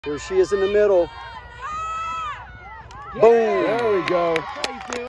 Here she is in the middle. Boom. There we go.